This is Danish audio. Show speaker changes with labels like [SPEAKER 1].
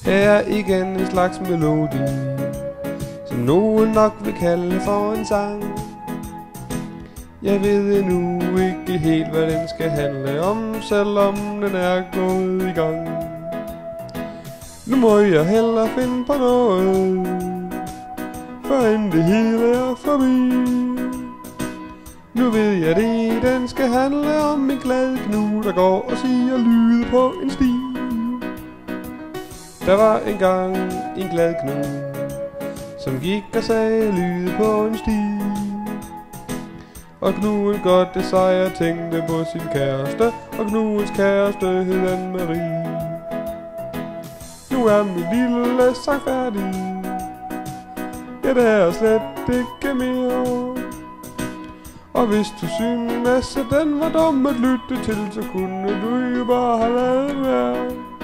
[SPEAKER 1] Her er igen en slags melodi, som nogen nok vil kalde for en sang. Jeg ved endnu ikke helt, hvad den skal handle om, selvom den er gået i gang. Nu må jeg hellere finde på noget, førend det hele er forbi. Nu ved jeg det, den skal handle om en glad Gnu, der går og siger lyde på en sti. Der var engang en glad Gnu, som gik og sagde lyde på en sti. Og Gnuen godt det sig, jeg tænkte på sin kæreste, og Gnuens kæreste hed Anne-Marie. Nu er min lille sang færdig, ja, det er slet ikke mere. Og hvis du synes, at den var dum at lytte til, så kunne du jo bare have ladet være.